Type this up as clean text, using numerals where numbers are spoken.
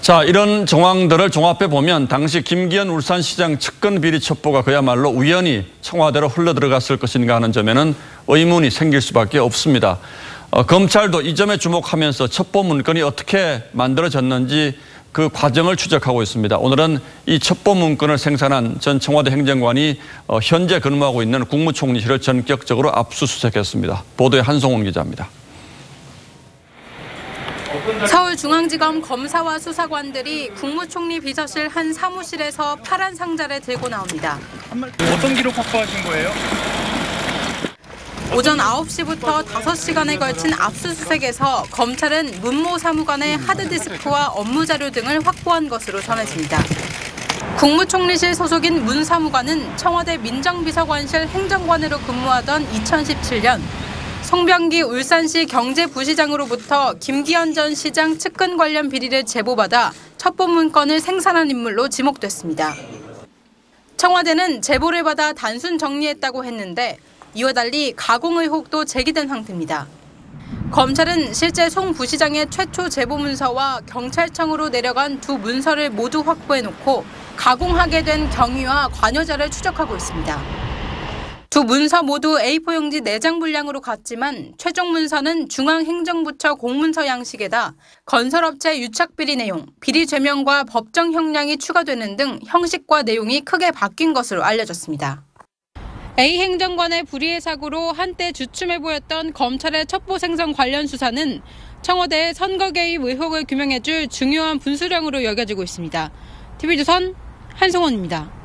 자, 이런 정황들을 종합해 보면 당시 김기현 울산시장 측근 비리 첩보가 그야말로 우연히 청와대로 흘러들어갔을 것인가 하는 점에는 의문이 생길 수밖에 없습니다. 검찰도 이 점에 주목하면서 첩보 문건이 어떻게 만들어졌는지 그 과정을 추적하고 있습니다. 오늘은 이 첩보 문건을 생산한 전 청와대 행정관이 현재 근무하고 있는 국무총리실을 전격적으로 압수수색했습니다. 보도에 한송훈 기자입니다. 서울중앙지검 검사와 수사관들이 국무총리 비서실 한 사무실에서 파란 상자를 들고 나옵니다. 어떤 기록 확보하신 거예요? 오전 9시부터 5시간에 걸친 압수수색에서 검찰은 문모 사무관의 하드디스크와 업무 자료 등을 확보한 것으로 전해집니다. 국무총리실 소속인 문 사무관은 청와대 민정비서관실 행정관으로 근무하던 2017년 송병기 울산시 경제부시장으로부터 김기현 전 시장 측근 관련 비리를 제보받아 첩보 문건을 생산한 인물로 지목됐습니다. 청와대는 제보를 받아 단순 정리했다고 했는데 이와 달리 가공 의혹도 제기된 상태입니다. 검찰은 실제 송 부시장의 최초 제보 문서와 경찰청으로 내려간 두 문서를 모두 확보해놓고 가공하게 된 경위와 관여자를 추적하고 있습니다. 두 문서 모두 A4 용지 4장 분량으로 갔지만 최종 문서는 중앙행정부처 공문서 양식에다 건설업체 유착비리 내용, 비리 죄명과 법정 형량이 추가되는 등 형식과 내용이 크게 바뀐 것으로 알려졌습니다. A 행정관의 불의의 사고로 한때 주춤해 보였던 검찰의 첩보 생성 관련 수사는 청와대의 선거 개입 의혹을 규명해줄 중요한 분수령으로 여겨지고 있습니다. TV조선 한송원입니다.